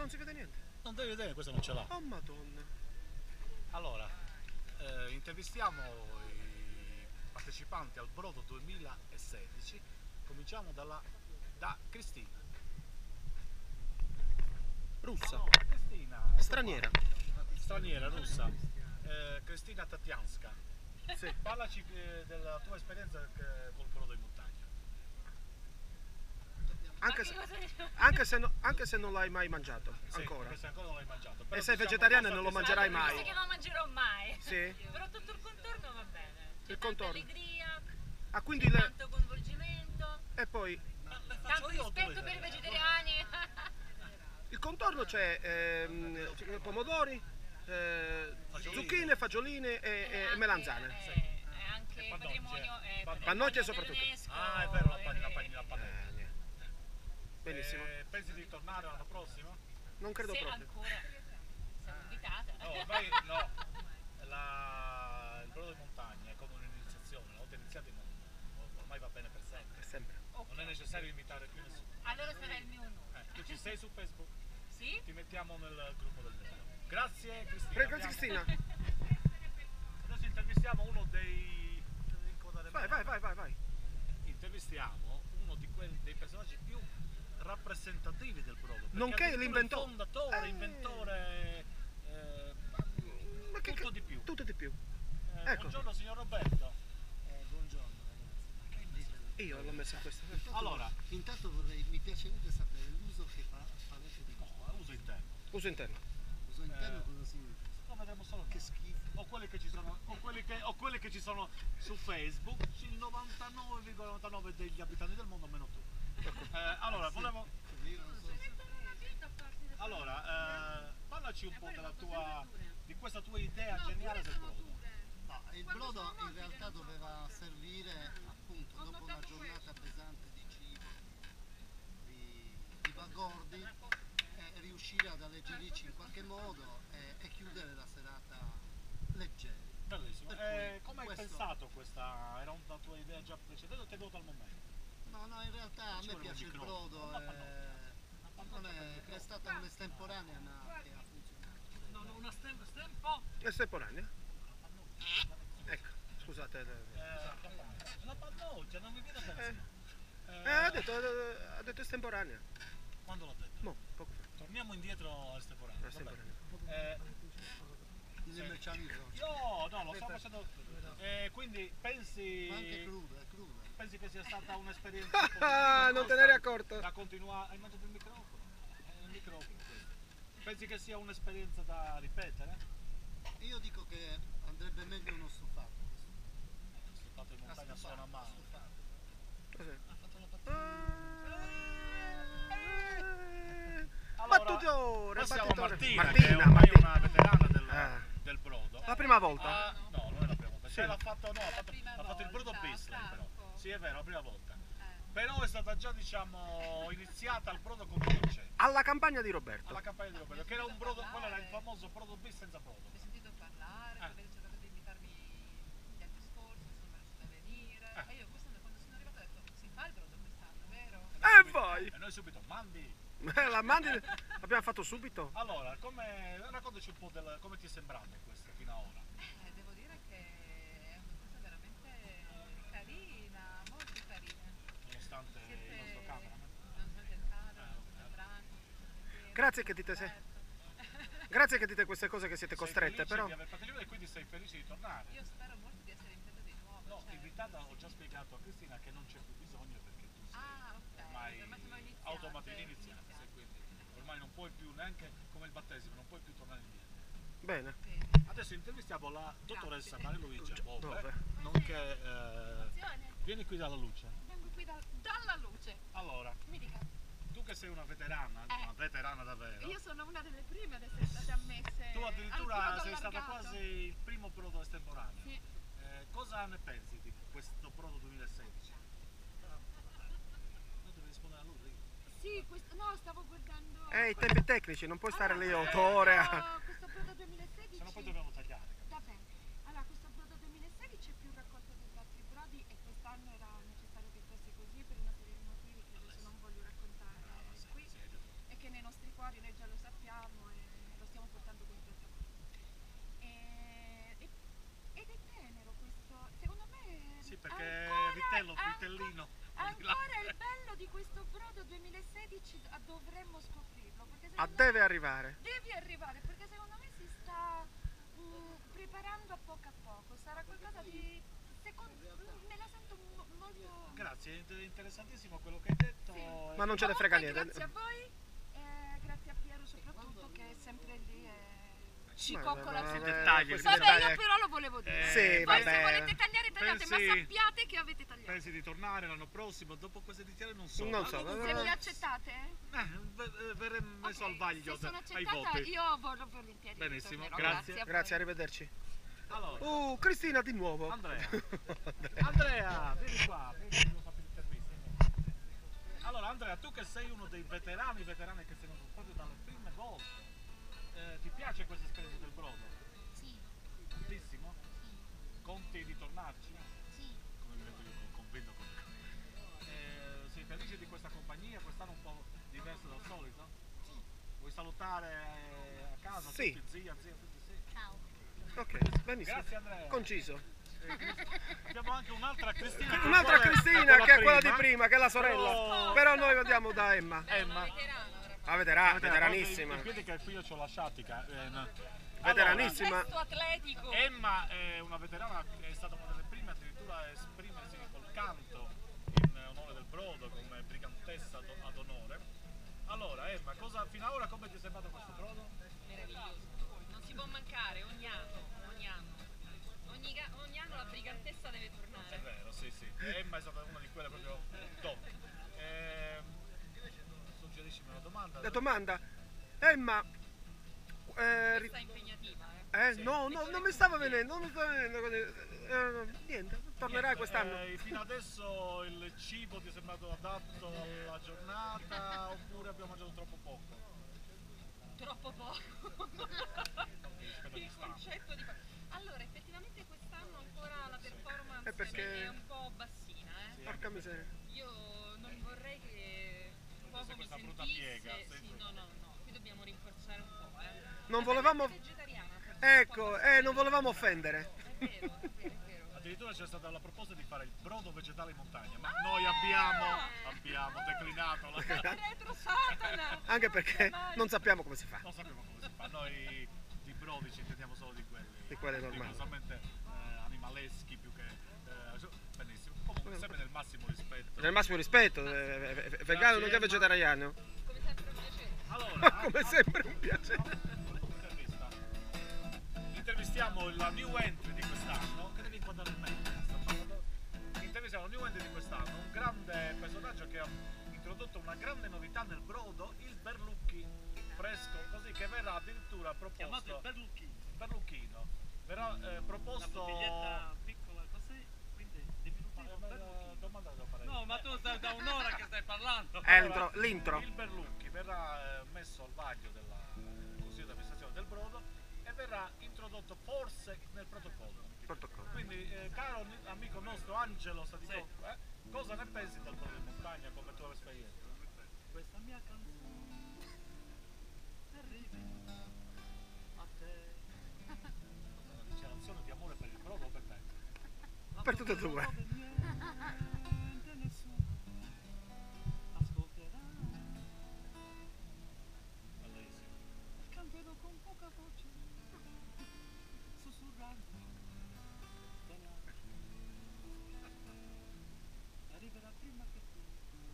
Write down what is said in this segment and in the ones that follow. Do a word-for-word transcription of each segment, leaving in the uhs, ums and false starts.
non si vede niente. Non devi vedere, questo non ce l'ha. Oh madonna. Allora, eh, intervistiamo i partecipanti al Brodo duemilasedici. Cominciamo dalla, da Cristina. Russa. Allora, Cristina. Straniera. Straniera, russa. Eh, Cristina Tatianska. Sì. Parlaci eh, della tua esperienza eh, col brodo in montagna. Anche se, anche, se no, anche se non l'hai mai mangiato, Sì, ancora. anche se ancora non l'hai mangiato. Però E sei diciamo vegetariana e cosa non lo che mangerai sai- mai. Sai che non lo mangerò mai. Sì. Però tutto il contorno va bene. C'è Il tanta contorno. allegria, Ah, quindi c'è le... tanto coinvolgimento, E poi Ma le faccio tanto io o tu rispetto le per i fai? vegetariani. il contorno c'è ehm, pomodori, eh, Fagiolini. zucchine, fagiolini e, e anche- melanzane. È, è anche E pannocchie. patrimonio, è Pannocchie. patrimonio soprattutto. dell'UNESCO, Ah, è vero, la e- panna, la panna, la panna. Eh, niente. Benissimo. Eh, pensi di tornare l'anno prossimo? Non credo Se proprio. ancora siamo invitata. No, ormai no. La... Il brodo di montagna è come un'iniziazione, una volta iniziati non... ormai va bene per sempre. Per sempre. Non è necessario invitare più nessuno. Allora sarà il mio onore. Eh, tu ci sei su Facebook? Sì? Ti mettiamo nel gruppo del brodo. Grazie Cristina. Prego, grazie Cristina. Adesso intervistiamo uno dei... Vai, vai, vai, vai, vai. Intervistiamo uno di quelli, dei personaggi più rappresentativi del brodo. Nonché addirittura l'inventore. il fondatore, Eh. inventore, eh, Ma che, tutto che- di più. Tutto di più. Eh, Ecco. Buongiorno signor Roberto. Eh, buongiorno ragazzi. Che dite? Io l'ho messa questa. Intanto- Allora. intanto vorrei, mi piacerebbe sapere l'uso che fa, farete di questo. No, uso interno. Uso interno. Uso interno Eh. cosa significa? Lo vedremo solo Che noi. schifo. O quelli che ci sono, o quelli che, o quelli che ci sono su Facebook, il novantanove virgola novantanove degli abitanti del mondo meno tu. Eh, allora, volevo. Io non so se- Allora, eh, parlaci un po' della tua. Di questa tua idea geniale del brodo. No, il brodo in realtà doveva servire appunto dopo una giornata pesante di cibo, di, di bagordi, e riuscire ad alleggerirci in qualche modo e, e chiudere la serata leggeri. Bellissimo. Per Eh, cui come hai questo- pensato questa? Era una tua idea già precedente o ti è venuta al momento? No, no, in realtà a Ci me vuole un piace il microfono, brodo, una eh, pannocchia. non è, è stata un'estemporanea ma che ha funzionato. No, no, una stempo, stempo. Estemporanea. Ecco, scusate. Eh, la pannocchia, non mi viene a Eh, pensare. eh, ha, detto, ha detto estemporanea. Quando l'ho detto? Mo, poco fa. Torniamo indietro all'estemporaneo. Estemporanea. Eh, Nel meccanismo. io no, lo sto facendo. Eh, quindi pensi. Ma anche cruda, è cruda. Pensi che sia stata un'esperienza Ah, non te ne eri accorto. da continuare. Hai mangiato il microfono? È il microfono questo. Pensi che sia un'esperienza da ripetere? Io dico che andrebbe meglio uno stufato. Questo fatto in Una montagna stufata, suona male. stufato. Cos'è? Ha fatto la battuta. Eh, Allora, battutore, passiamo a battutore. Martina, Martina, che è ormai Martina. una veterana del, Ah. del brodo. La prima volta. Ah, no, non è la prima volta. Sì. Cioè, l'ha fatto, no, ha La fatto, prima ha fatto il brodo volta, Bisley, però. Franco. Sì, è vero, la prima volta. Eh. Però è stata già, diciamo, iniziata al brodo con concetti. Alla campagna di Roberto. Alla campagna di Roberto, che era un brodo, quello era il famoso brodo bis senza brodo. Mi ho sentito parlare, Eh. avete cercato di invitarmi gli anni scorsi, non sono riuscita a venire. Eh. E io quest'anno quando sono arrivata ho detto, si fa il brodo quest'anno, vero? E vai! E noi subito, mandi. La mandi... L'abbiamo fatto subito? Allora, come, raccontaci un po' del, come ti è sembrato questo fino ad ora. Eh, devo dire che è una cosa veramente carina, molto carina. Nonostante il nostro Siete, cameraman. nonostante il camera, Eh, siete franchi, siete Grazie che dite se- Certo. Grazie che dite queste cose che siete Sei costrette, felice però. di aver partecipato e quindi sei felice di tornare. Io spero molto di essere invitata di nuovo. No, certo. invitata ho già spiegato a Cristina che non c'è più bisogno perché tu sei Ah, ok. ormai ormai siamo iniziate, automaticamente iniziata, iniziate. sei quindi ormai non puoi più neanche come il battesimo, non puoi più tornare indietro. Bene. Bene. Adesso intervistiamo la dottoressa Grazie. Maria Luigia Bove, Bove. nonché eh, Attenzione, vieni qui dalla luce. vengo qui dal- dalla luce. Allora, Mi dica, tu che sei una veterana, Eh. una veterana davvero. io sono una delle prime ad essere state ammesse. Tu al addirittura brodo sei stata allargato. quasi il primo brodo estemporaneo. Sì. Eh, cosa ne pensi di questo brodo duemilasedici? No, devi rispondere a lui. Rick. Sì, questo, no, stavo guardando. Eh, i tempi tecnici, non puoi stare lì Allora, otto ore a... questo- Questo brodo duemilasedici. Se no poi dobbiamo tagliare. Va bene. Allora, questo brodo duemilasedici è più raccolta degli altri brodi e quest'anno era necessario che fosse così per una serie di motivi che adesso non voglio raccontare qui Sì, hai detto. e che nei nostri cuori noi già lo sappiamo. perché Ancora, vitello, ancora. vitellino. Ancora il bello di questo brodo duemilasedici d- dovremmo scoprirlo. Perché Ah, secondo me deve arrivare. devi arrivare, perché secondo me si sta mm, preparando a poco a poco. Sarà qualcosa di. Secondo, mm, me la sento mo- molto. Grazie, è interessantissimo quello che hai detto. Sì. Ma non ce ne frega Comunque, niente. Grazie a voi, eh, grazie a Piero soprattutto che è sempre lì e ci Ma- coccola ma- su. ma- dettagli, questi Vabbè, dettagli, io ecco. però lo volevo dire. Eh, Sì, Poi se vabbè. volete tagliare, tagliate, ma Pensi- sappiate che avete tagliato. Pensi di tornare l'anno prossimo dopo queste dichiarazioni? Non so. Non Ma so, comunque- Se vabbè. mi accettate? Eh, v- eh, verremo messo Ok, al vaglio se sono ai accettata voti. io vorrò volentieri. Benissimo, ritornerò. grazie. a Grazie, voi. arrivederci. Allora, Uh, Cristina di nuovo. Andrea. Andrea, vieni qua, vieni che devo farti l'intervista. Allora, Andrea, tu che sei uno dei veterani, veterani che si sono proprio dalle prime volte, eh, ti piace questa esperienza del brodo? Sì, Tantissimo? sì, Conti di tornarci? sì, Come mi metto io con- convinto con eh, sei felice di questa compagnia? Quest'anno un po' diverso dal solito? sì. Vuoi salutare eh, a casa? Sì. Tutti, zia, zia, tutti, sì. Ciao. Ok, benissimo. Grazie Andrea. Conciso. Abbiamo anche un'altra Cristina. Un'altra Qual è? Cristina che è quella di prima, che è la sorella. Però- Però noi andiamo da Emma. Emma. Ah, veterana, Guarda, veteranissima. I piedi che qui io ho lasciati. ca- eh, no. Veteranissima. Gesto atletico. Allora, Emma è una veterana che è stata una delle prime addirittura a esprimersi col canto in onore del brodo come brigantessa do- ad onore. Allora Emma, cosa, fino ad ora come ti è sembrato questo brodo? Meraviglioso. Non si può mancare ogni anno, ogni anno. Ogni, ga- ogni anno la brigantessa deve È tornare. vero, sì sì. Emma è stata una di quelle proprio top. Ehm, suggeriscimi una domanda. La domanda. Emma. Eh, ri- Questa è impegnativa, eh. eh, no, no, non mi stava venendo, non mi stava venendo. Eh, niente, tornerai Niente, quest'anno. eh, fino adesso il cibo ti è sembrato adatto alla giornata oppure abbiamo mangiato troppo poco? Troppo poco. rispetto Il quest'anno. concetto di. Allora, effettivamente quest'anno ancora la performance Eh, perché- è un po' bassina, eh. Sì, Porca miseria. Io non vorrei che poco mi questa brutta sentisse. piega, sì, Sì, sì. no, no, no. Qui dobbiamo rinforzare un po', eh. Non La volevamo. variante vegetariana, forse è un po' Ecco, bassina. eh, non volevamo offendere. È vero, è vero, è vero. Addirittura c'è stata la proposta di fare il brodo vegetale in montagna, ma Ah! noi abbiamo, abbiamo declinato la... Retro Satana! Anche perché Mai. non sappiamo come si fa. Non sappiamo come si fa, noi di brodi ci intendiamo solo di quelli. Di quelli normali. Rigorosamente eh, animaleschi più che... eh, benissimo, comunque sempre nel massimo rispetto. Nel massimo rispetto, eh, eh, eh, vegano non che Emma. vegetariano. Come sempre un piacere. Allora, Come a- sempre un piacere. intervista. Intervistiamo la new entry di quest'anno, che devi inquadrare meglio. sta parlando. Intervistiamo la new entry di quest'anno, un grande personaggio che ha introdotto una grande novità nel brodo, il berlucchi fresco, così che verrà addirittura proposto. Chiamato il berlucchino, berlucchino. Verrà eh, una proposto. bottiglietta piccola così, quindi diminutivo Ma- ma- berlucchino. domanda devo fare io. No, ma tu stai da un'ora che stai parlando. È l'intro, l'intro. Il berlucchi verrà eh, messo al vaglio del consiglio di amministrazione del brodo e verrà introdotto forse nel protocollo. Protocollo. Quindi, eh, caro ni- amico nostro Angelo Sadicò, eh, cosa ne pensi del brodo in montagna come tua esperienza? Questa mia canzone arrivi a te. Una dichiarazione di amore per il brodo o per te? Per tutte e due. Dove niente, nessuno ascolterà. Bellissimo. Canterò con poca voce, sussurrando dell'aria. Arriverà prima che tu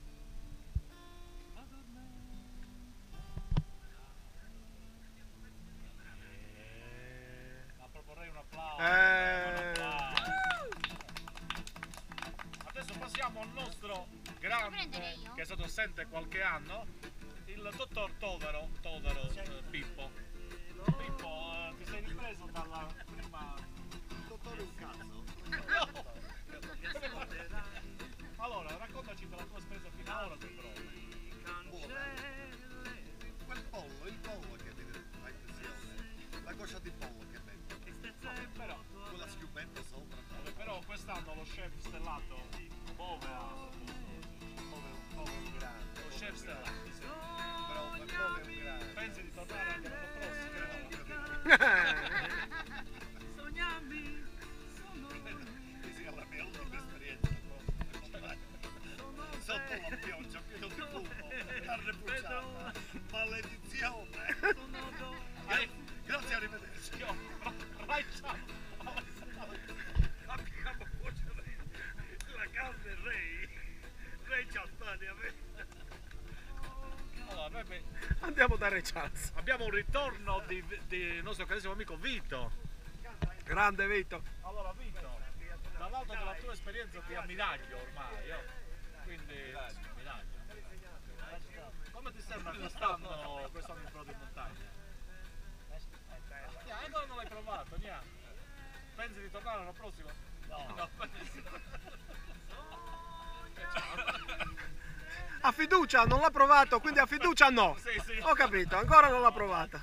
addormenti. Ma proporrei un applauso. Eh. Un applauso. Adesso passiamo al nostro grande, prendere io? che è stato assente qualche anno, il dottor Todaro, Todaro eh, Pippo. Pippo, eh, ti sei ripreso dalla prima... Dottore un cazzo. Allora, raccontaci della tua esperienza fino ad ora del brodo. Quel pollo, il pollo che mi fa impressione. La coscia di pollo che metto. Però, Con la schiumetta sopra. vabbè, però quest'anno lo chef stellato Bove ha Come un po' un grande. lo chef stellato, sì. Però quel pollo è un grande. Pensi di tornare anche l'anno prossimo? Sognami, sono Questa è la mia ultima esperienza. Ripeto, maledizione. Sono do... Eh, grazie, arrivederci. Io, vai, ciao. Abbiamo la carne Ray. Ray ci Spagna. Allora, noi beh, Andiamo da Re Charles. abbiamo un ritorno di, di nostro carissimo amico Vito. Grande Vito. Allora, Vito, dall'alto della tua esperienza ti ammiraglio ormai, eh? Quindi ammiraglio. Come ti sembra quest'anno quest'anno il brodo in montagna? Nia, ancora non l'hai provato, Nia? Pensi di tornare l'anno prossimo? No, no. Ha fiducia, non l'ha provato, quindi ha fiducia no. Sì, sì. Ho capito, ancora non l'ha provata.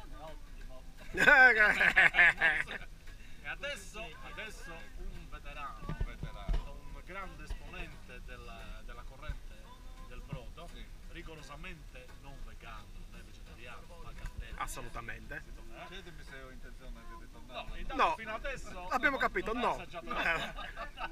E adesso, adesso un veterano, un veterano, un grande esponente della, della corrente del brodo, rigorosamente non vegano, né vegetariano, ma candela. Assolutamente. Chiedimi se ho intenzione di ritornare. No, intanto No. fino adesso Abbiamo capito, non no. hai assaggiato niente.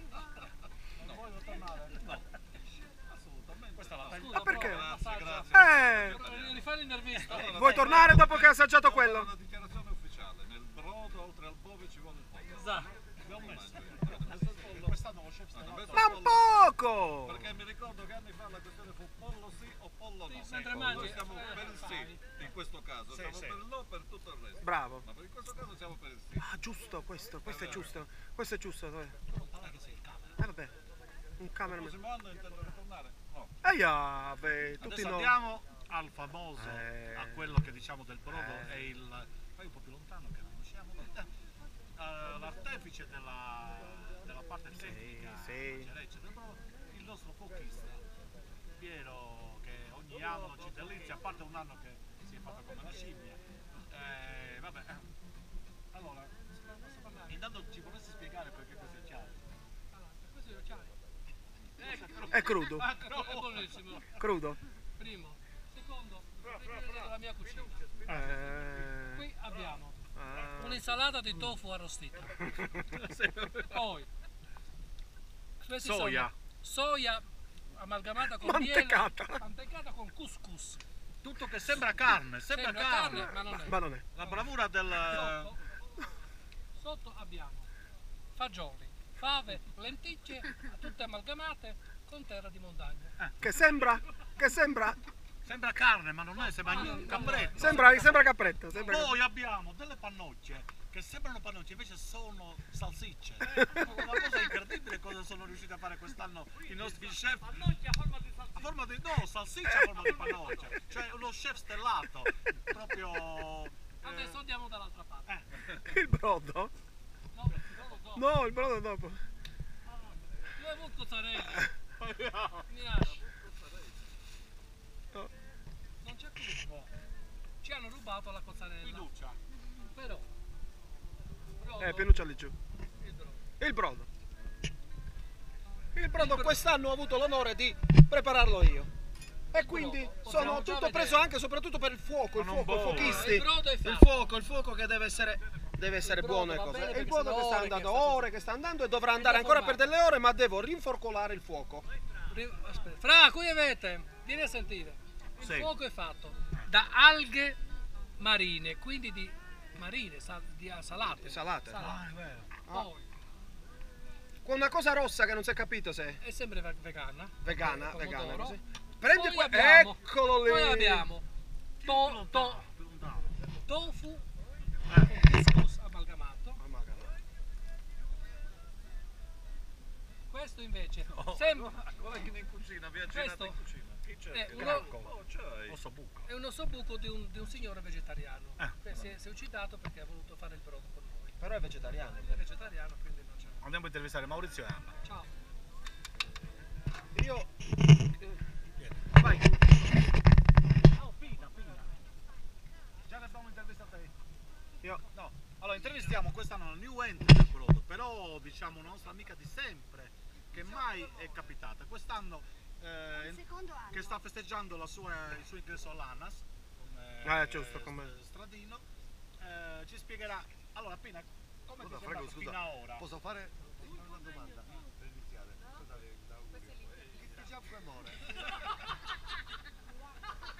Non vuoi tornare? No. Assolutamente. Questa è la Scusa, Ma perché? prova, Grazie, assaggia. grazie. Eh, Rifai l'intervista. vuoi tornare dopo che hai assaggiato Una quello? dichiarazione ufficiale. Nel brodo, oltre al bove, ci vuole il pollo. Esatto. Abbiamo messo. Questo Quest'anno lo chef sta Ma un poco! Perché mi ricordo che anni fa la questione fu pollo sì o pollo no. Sì, mentre Ecco, mangi, noi siamo eh, per il fai. sì in questo caso, Sì, siamo sì. per il no per tutto il resto. Bravo. Ma per in questo caso siamo per il sì. Ah, giusto, questo, questo è giusto. Questo è giusto. dai. che sei il camera. Eh, vabbè. Un Il cameraman. prossimo anno intendo ritornare? No. Aia, beh, tutti Adesso no. andiamo al famoso, Eh. a quello che diciamo del brodo, Eh. è il. Fai un po' più lontano che non riusciamo. Eh, l'artefice della, della parte tecnica, sì. cereccia del brodo, il nostro fuochista, Piero, che ogni anno ci delizia, a parte un anno che si è fatto come la scimmia. Eh, vabbè. Allora, intanto ci vorresti spiegare perché questo è chiaro. Allora, questo è l'occhiale. Ecco. È crudo, Ecco, è buonissimo. crudo. Primo. Secondo, vedete la mia cucina. Eh, Qui abbiamo ah. un'insalata di tofu arrostito. Poi questi Soia. sono soia amalgamata con Mantecata. miele, mantecata con couscous. Tutto che sembra carne, sembra, Sembra carne. carne, ma non è. Ma non è. La bravura del. Sotto, sotto abbiamo fagioli, fave, lenticchie, tutte amalgamate con terra di montagna. Che sembra? Che sembra? Sembra carne, ma non è, sembra un capretto. Sembra, sembra capretto. Sembra Poi abbiamo delle pannocce che sembrano pannocce, invece sono salsicce. Una cosa incredibile cosa sono riusciti a fare quest'anno i nostri chef. Pannocchia a forma di A salsiccia. forma di. No, salsiccia a forma di pannoccia. Cioè uno chef stellato. Proprio. eh, Adesso andiamo dall'altra parte. il brodo? No, non lo so. No, il brodo dopo. Due vuol mozzarella. Mi lasci. No. Non c'è più. Ci hanno rubato la cozzarella. Fiducia. Però. brodo, Eh, Pinuccia lì giù. il brodo. Il brodo. Il brodo quest'anno ho avuto l'onore di prepararlo io. E quindi brodo, sono possiamo già tutto vedere. preso anche e soprattutto per il fuoco, il Ma non fuoco, i bolle. fuochisti. Il brodo è Il fatto. fuoco, il fuoco che deve essere, deve essere Il brodo buono e va cose. bene E il perché brodo sono che sta ore che andando, sta- ore che sta andando e dovrà andare ancora per delle ore, ma devo rinforcolare il fuoco. Ri- Aspetta. Fra, qui avete, vieni a sentire. Il Sì. fuoco è fatto da alghe marine, quindi di marine, sa- di ah, salate. Salate. Ah, è vero. Poi Con una cosa rossa che non si è capito se è è sempre ve- vegana. vegana, eh, vegana. pomodoro. Così. Prendi Poi que- abbiamo- eccolo lì. Poi abbiamo to- to- Più lontano. tofu con couscous amalgamato. Questo invece sembra Guarda che in cucina, viagginata Questo in cucina. Chi c'è? è Che uno- graccolo? Oh, c'hai. Osso buco. è un ossobuco di un, di un signore vegetariano. Ah. che si, è, si è uccidato perché ha voluto fare il brodo con noi. Però è vegetariano. È vegetariano, quindi non c'è. Andiamo a intervistare Maurizio e Anna. Ciao. Io vai. Oh, Pina, Pina. Già ne abbiamo intervistato te. Io No, allora intervistiamo quest'anno la new entry del brodo, però diciamo una nostra amica di sempre, che mai è capitata. Quest'anno eh, Il secondo anno. che sta festeggiando la sua- il suo ingresso all'ANAS, come Ah, giusto, come- Stradino, eh, ci spiegherà. Allora Pina, come ti Scusa, è Franco, sembrato scusa. fino ad ora? Posso fare una domanda per iniziare? Cosa le da auguri? Chi ti già amore?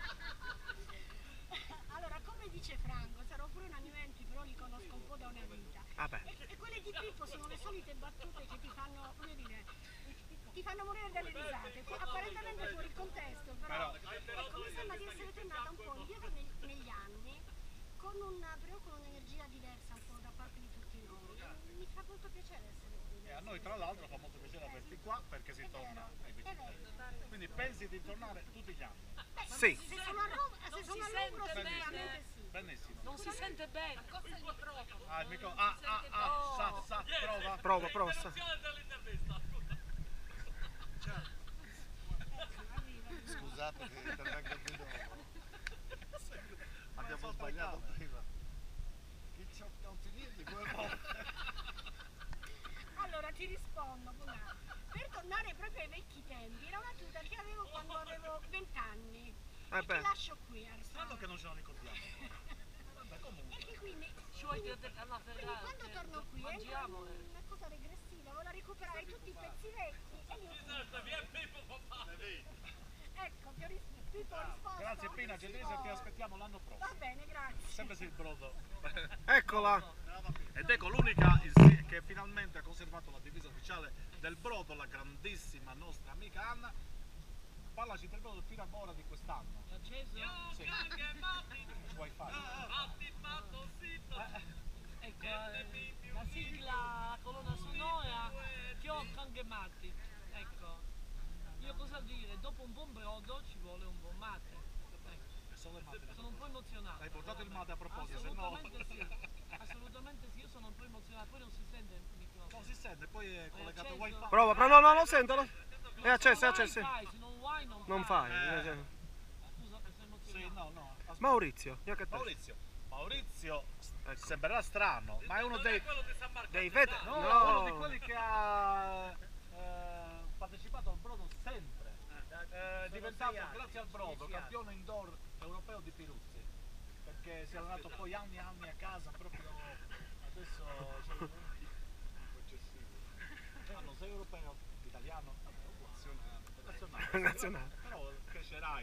fanno morire dalle risate, fu- apparentemente fuori contesto, però, ecco, mi sembra di essere tornata un po' indietro neg- negli anni, con una, però con un'energia diversa un po' da parte di tutti noi. Mi fa molto piacere essere qui. E a noi tra l'altro fa molto piacere averti qua perché si È torna vero, ai è vicini. vero. Quindi pensi di tornare tutti gli anni? Beh, Sì. Se sono a Roma, se Non sono si a Lugro sente sicuramente sì. Benissimo. Non si sente bene. Accosta il microfono. Ah, il micro... ah, ah, ah, sa, sa, prova. Prova, prova. sta- Scusate che intervengo di nuovo. Abbiamo sbagliato prima. Chi ci non si dice due volte. Allora ti rispondo, Bonà. Per tornare proprio ai vecchi tempi, era una tuta che avevo quando avevo vent'anni. Eh E beh. ti lascio qui, Aristide. Strano che non ce lo ricordiamo. Vabbè, comunque. E che quindi, Ci vuoi quindi, dire alla quindi Ferrari? quando torno qui entra in Mangiamo. eh. una cosa regressiva, voglio recuperare tutti i pezzi vecchi e io ecco, ti ho ris- Pippo, ho risposto. Grazie Pina, Genese, ti aspettiamo l'anno Va prossimo. bene, grazie. Sempre se il brodo. Eccola. Ed ecco l'unica il- che finalmente ha conservato la divisa ufficiale del brodo, la grandissima nostra amica Anna. Parlaci del brodo fino a ora di quest'anno. È acceso? Sì. Wifi. Ecco, eh, la sigla, la colonna sonora, Fiocco anche Matti. Ecco, io cosa dire? Dopo un buon brodo ci vuole un buon mate. Ecco, E solo il mate. sono un po' emozionato. Hai portato il mate a proposito, se no... Assolutamente sì, assolutamente sì, io sono un po' emozionato, poi non si sente il microfono. Non si sente, poi è collegato acceso? wifi. Prova, prova. No, no, non sento. no. È acceso, è Se non acceso. vuoi fai, se non vuoi non, Non fai. fai. Eh. eh, Scusa, che sei emozionato. Sì, no, no. aspetta. Maurizio, io che te. Maurizio. Maurizio Ecco. sembrerà strano, ma è uno dei... Dei vet- No, no. è uno di quelli che ha eh, partecipato al brodo sempre. Eh, È diventato, grazie al brodo, campione indoor europeo di Piruzzi. Perché si è allenato poi anni e anni a casa, proprio adesso... Cioè, hanno sei europeo, italiano, vabbè, uguale. Nazionale. Nazionale. Però crescerai.